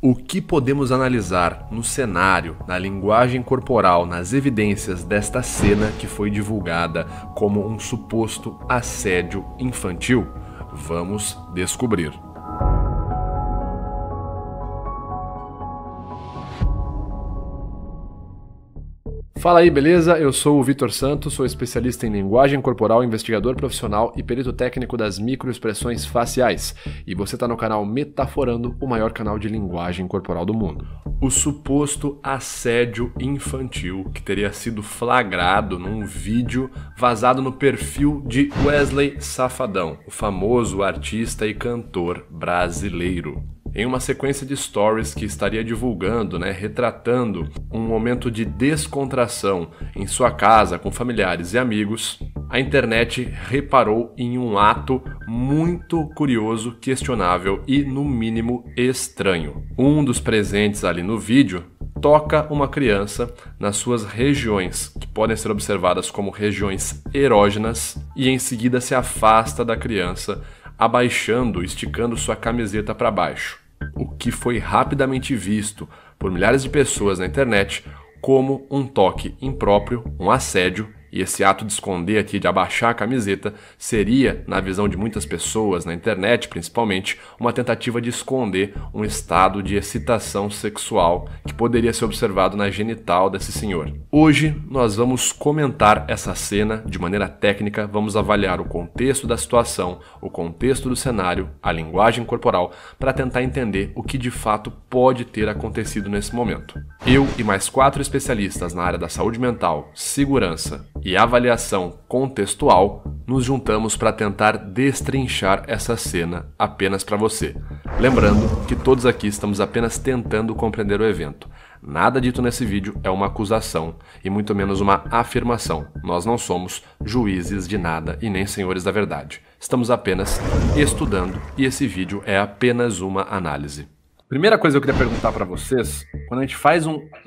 O que podemos analisar no cenário, na linguagem corporal, nas evidências desta cena que foi divulgada como um suposto assédio infantil? Vamos descobrir. Fala aí, beleza? Eu sou o Vitor Santos, sou especialista em linguagem corporal, investigador profissional e perito técnico das microexpressões faciais. E você está no canal Metaforando, o maior canal de linguagem corporal do mundo. O suposto assédio infantil que teria sido flagrado num vídeo vazado no perfil de Wesley Safadão, o famoso artista e cantor brasileiro. Em uma sequência de stories que estaria divulgando, retratando um momento de descontração em sua casa com familiares e amigos, a internet reparou em um ato muito curioso, questionável e, no mínimo, estranho. Um dos presentes ali no vídeo toca uma criança nas suas regiões, que podem ser observadas como regiões erógenas, e em seguida se afasta da criança, abaixando, esticando sua camiseta para baixo. O que foi rapidamente visto por milhares de pessoas na internet como um toque impróprio, um assédio, e esse ato de esconder aqui, de abaixar a camiseta, seria, na visão de muitas pessoas, na internet principalmente, uma tentativa de esconder um estado de excitação sexual que poderia ser observado na genital desse senhor. Hoje nós vamos comentar essa cena de maneira técnica, vamos avaliar o contexto da situação, o contexto do cenário, a linguagem corporal, para tentar entender o que de fato pode ter acontecido nesse momento. Eu e mais 4 especialistas na área da saúde mental, segurança e avaliação contextual, nos juntamos para tentar destrinchar essa cena apenas para você. Lembrando que todos aqui estamos apenas tentando compreender o evento. Nada dito nesse vídeo é uma acusação e muito menos uma afirmação. Nós não somos juízes de nada e nem senhores da verdade. Estamos apenas estudando e esse vídeo é apenas uma análise. Primeira coisa que eu queria perguntar para vocês, quando a gente faz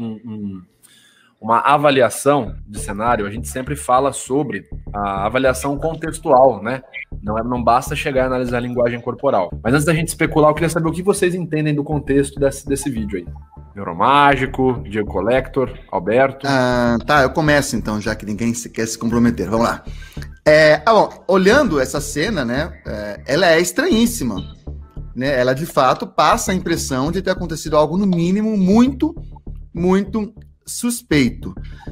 uma avaliação de cenário, a gente sempre fala sobre a avaliação contextual, né? Não basta chegar a analisar a linguagem corporal. Mas antes da gente especular, eu queria saber o que vocês entendem do contexto desse vídeo aí. Neuromágico, Diego Collector, Alberto. Tá, eu começo então, já que ninguém quer se comprometer. Vamos lá. Bom, olhando essa cena, ela é estranhíssima. Ela de fato passa a impressão de ter acontecido algo, no mínimo, muito, muito suspeito.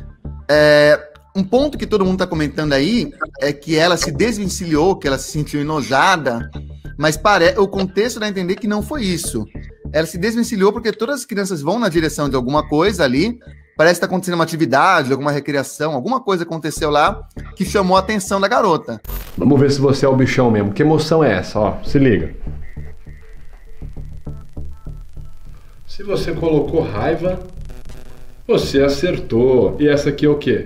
Um ponto que todo mundo está comentando aí é que ela se desvencilhou, que ela se sentiu enojada, mas o contexto dá a entender que não foi isso. Ela se desvencilhou porque todas as crianças vão na direção de alguma coisa ali, parece que está acontecendo uma atividade, alguma recreação, alguma coisa aconteceu lá que chamou a atenção da garota. Vamos ver se você é o bichão mesmo. Que emoção é essa? Ó, se liga. Se você colocou raiva, você acertou. E essa aqui é o quê?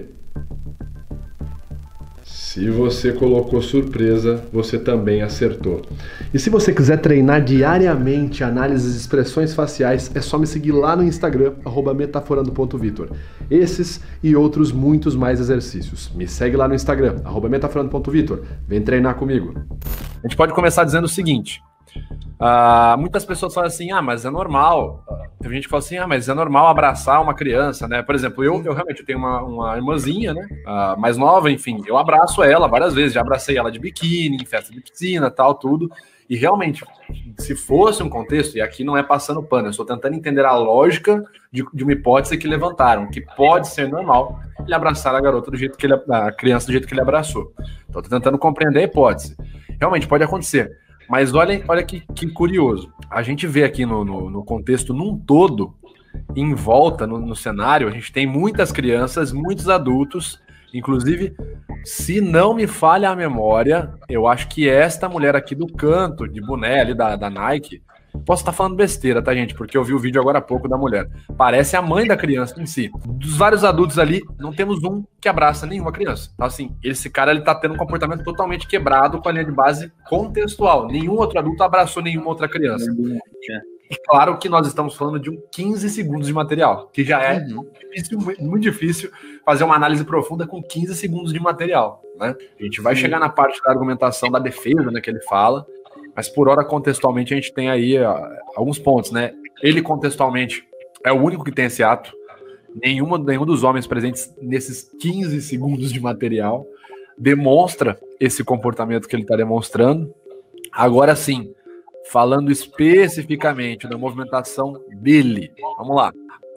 Se você colocou surpresa, você também acertou. E se você quiser treinar diariamente análises de expressões faciais, é só me seguir lá no Instagram, @metaforando.vitor. Esses e outros muitos mais exercícios. Me segue lá no Instagram, @metaforando.vitor. Vem treinar comigo. A gente pode começar dizendo o seguinte. Muitas pessoas falam assim, mas é normal. Tem gente que fala assim, mas é normal abraçar uma criança, né? Por exemplo, eu realmente tenho uma irmãzinha, né? Mais nova, enfim, eu abraço ela várias vezes, já abracei ela de biquíni, em festa de piscina, tal, tudo. E realmente, se fosse um contexto, e aqui não é passando pano, eu estou tentando entender a lógica de uma hipótese que levantaram, que pode ser normal ele abraçar a garota a criança do jeito que ele abraçou. Então, estou tentando compreender a hipótese. Realmente pode acontecer. Mas olha que curioso. A gente vê aqui no contexto num todo, em volta, no cenário, a gente tem muitas crianças, muitos adultos, inclusive, se não me falha a memória, eu acho que esta mulher aqui do canto, de boné ali da Nike, posso estar falando besteira, tá, gente? Porque eu vi o vídeo agora há pouco da mulher. Parece a mãe da criança em si. Dos vários adultos ali, não temos um que abraça nenhuma criança. Então, assim, esse cara, ele tá tendo um comportamento totalmente quebrado com a linha de base contextual. Nenhum outro adulto abraçou nenhuma outra criança. E claro que nós estamos falando de 15 segundos de material, que já é difícil, muito difícil fazer uma análise profunda com 15 segundos de material, né? A gente vai chegar na parte da argumentação da defesa, né, que ele fala, mas por hora, contextualmente, a gente tem aí alguns pontos, né? Ele contextualmente é o único que tem esse ato. Nenhum dos homens presentes nesses 15 segundos de material demonstra esse comportamento que ele está demonstrando. Agora sim, falando especificamente da movimentação dele, vamos lá.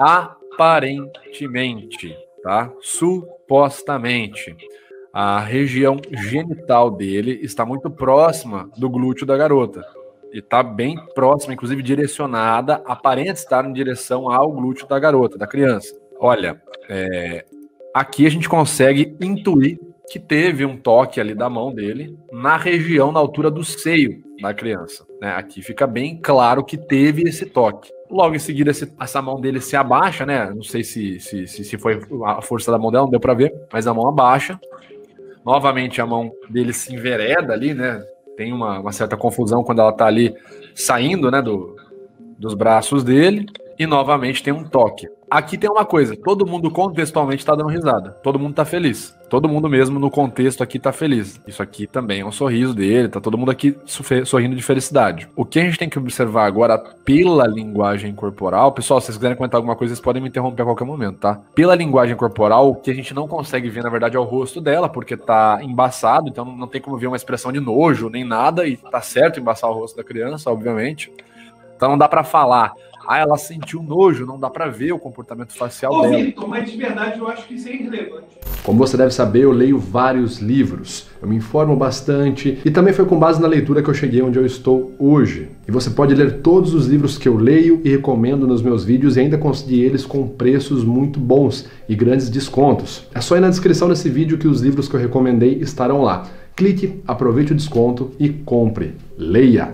Aparentemente, tá? Supostamente, a região genital dele está muito próxima do glúteo da garota. E está bem próxima, inclusive direcionada, aparenta estar em direção ao glúteo da garota, da criança. Olha, aqui a gente consegue intuir que teve um toque ali da mão dele na região, na altura do seio da criança. Né? Aqui fica bem claro que teve esse toque. Logo em seguida, essa mão dele se abaixa, né? Não sei se foi a força da mão dela, não deu para ver, mas a mão abaixa. Novamente, a mão dele se envereda ali, né? Tem uma certa confusão quando ela tá ali saindo, né, dos braços dele. E novamente tem um toque. Aqui tem uma coisa, todo mundo contextualmente tá dando risada. Todo mundo tá feliz. Todo mundo mesmo no contexto aqui tá feliz. Isso aqui também é um sorriso dele, tá todo mundo aqui sorrindo de felicidade. O que a gente tem que observar agora pela linguagem corporal, pessoal, se vocês quiserem comentar alguma coisa, vocês podem me interromper a qualquer momento, tá? Pela linguagem corporal, o que a gente não consegue ver, na verdade, é o rosto dela, porque tá embaçado, então não tem como ver uma expressão de nojo, nem nada, e tá certo embaçar o rosto da criança, obviamente. Então não dá pra falar, ela sentiu nojo, não dá pra ver o comportamento facial dela. Vitor, mas de verdade eu acho que isso é irrelevante. Como você deve saber, eu leio vários livros, eu me informo bastante e também foi com base na leitura que eu cheguei onde eu estou hoje. E você pode ler todos os livros que eu leio e recomendo nos meus vídeos e ainda conseguir eles com preços muito bons e grandes descontos. É só ir na descrição desse vídeo que os livros que eu recomendei estarão lá. Clique, aproveite o desconto e compre. Leia!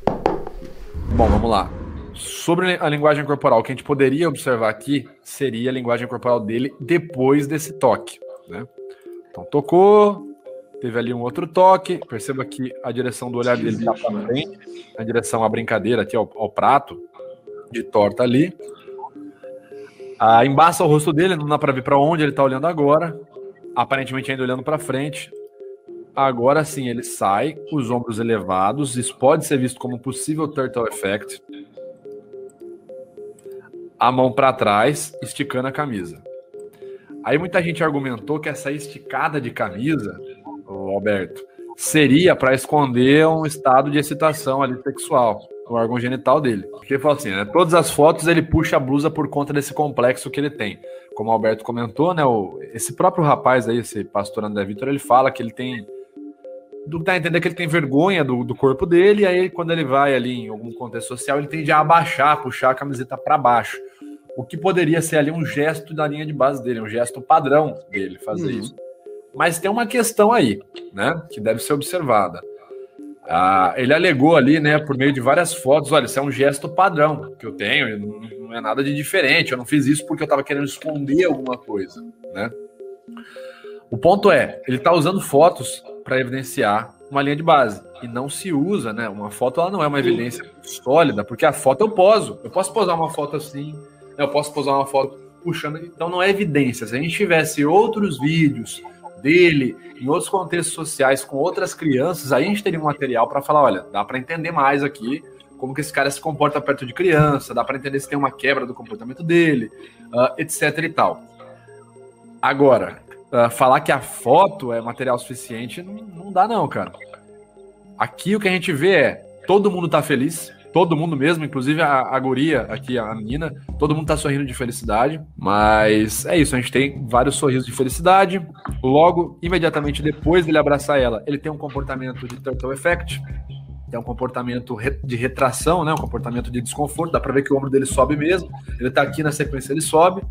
Bom, vamos lá. Sobre a linguagem corporal, o que a gente poderia observar aqui seria a linguagem corporal dele depois desse toque, né? Então tocou, teve ali um outro toque, perceba que a direção do olhar dele está para frente, a direção à brincadeira aqui, ao prato de torta ali. Embaça o rosto dele, não dá para ver para onde ele está olhando agora, aparentemente ainda olhando para frente. Agora sim ele sai, os ombros elevados, isso pode ser visto como um possível turtle effect. A mão para trás, esticando a camisa. Aí muita gente argumentou que essa esticada de camisa, Alberto, seria para esconder um estado de excitação ali sexual, o órgão genital dele. Porque ele falou assim, né, todas as fotos ele puxa a blusa por conta desse complexo que ele tem. Como o Alberto comentou, né, esse próprio rapaz aí, esse pastor André Vitor, ele fala que ele tem... Dá a entender que ele tem vergonha do corpo dele, e aí quando ele vai ali em algum contexto social, ele tende a abaixar, puxar a camiseta para baixo. O que poderia ser ali um gesto da linha de base dele, um gesto padrão dele fazer isso. Mas tem uma questão aí, né, que deve ser observada. Ele alegou ali, né, por meio de várias fotos, olha, isso é um gesto padrão que eu tenho, não é nada de diferente, eu não fiz isso porque eu estava querendo esconder alguma coisa, né? O ponto é, ele está usando fotos para evidenciar uma linha de base. E não se usa, né? Uma foto ela não é uma evidência sólida, porque a foto eu poso. Eu posso posar uma foto assim, eu posso posar uma foto puxando. Então não é evidência. Se a gente tivesse outros vídeos dele em outros contextos sociais com outras crianças, aí a gente teria um material para falar, olha, dá para entender mais aqui como que esse cara se comporta perto de criança, dá para entender se tem uma quebra do comportamento dele, etc e tal. Agora, falar que a foto é material suficiente, não dá não, cara. Aqui o que a gente vê é, todo mundo tá feliz, todo mundo mesmo, inclusive a guria aqui, a menina, todo mundo tá sorrindo de felicidade, mas é isso, a gente tem vários sorrisos de felicidade. Logo, imediatamente depois dele abraçar ela, ele tem um comportamento de turtle effect, tem um comportamento de retração, né, um comportamento de desconforto, dá pra ver que o ombro dele sobe mesmo, ele tá aqui na sequência, ele sobe.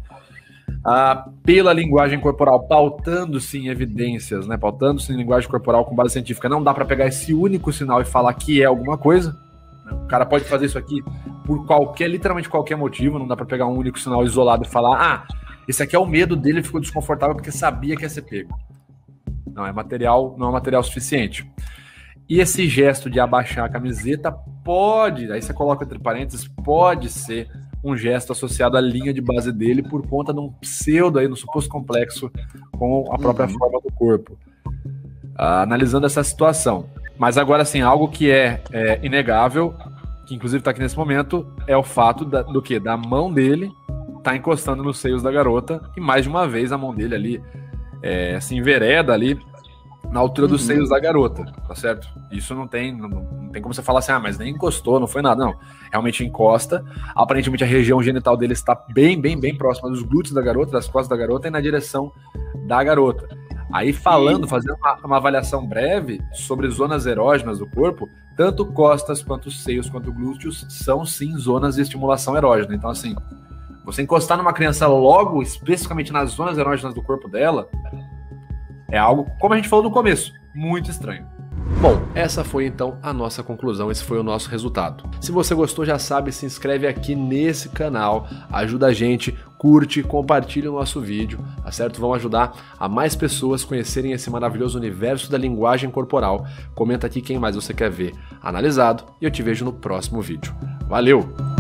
Pela linguagem corporal, pautando-se em evidências, né, pautando-se em linguagem corporal com base científica, não dá para pegar esse único sinal e falar que é alguma coisa. O cara pode fazer isso aqui por literalmente qualquer motivo, não dá para pegar um único sinal isolado e falar, esse aqui é o medo dele, ficou desconfortável porque sabia que ia ser pego. Não é material suficiente. E esse gesto de abaixar a camiseta pode, aí você coloca entre parênteses, pode ser um gesto associado à linha de base dele por conta de um pseudo aí, no suposto complexo com a própria forma do corpo. Analisando essa situação. Mas agora sim, algo que é inegável, que inclusive tá aqui nesse momento, é o fato do quê? Da mão dele tá encostando nos seios da garota, e mais de uma vez a mão dele ali se envereda ali na altura dos seios da garota, tá certo? Isso não tem como você falar assim, mas nem encostou, não foi nada, não. Realmente encosta, aparentemente a região genital dele está bem próxima dos glúteos da garota, das costas da garota e na direção da garota. Aí fazendo uma avaliação breve sobre zonas erógenas do corpo, tanto costas, quanto seios, quanto glúteos, são sim zonas de estimulação erógena. Então assim, você encostar numa criança logo, especificamente nas zonas erógenas do corpo dela, é algo, como a gente falou no começo, muito estranho. Bom, essa foi então a nossa conclusão, esse foi o nosso resultado. Se você gostou, já sabe, se inscreve aqui nesse canal, ajuda a gente, curte, compartilha o nosso vídeo, tá certo? Vamos ajudar a mais pessoas conhecerem esse maravilhoso universo da linguagem corporal. Comenta aqui quem mais você quer ver analisado e eu te vejo no próximo vídeo. Valeu!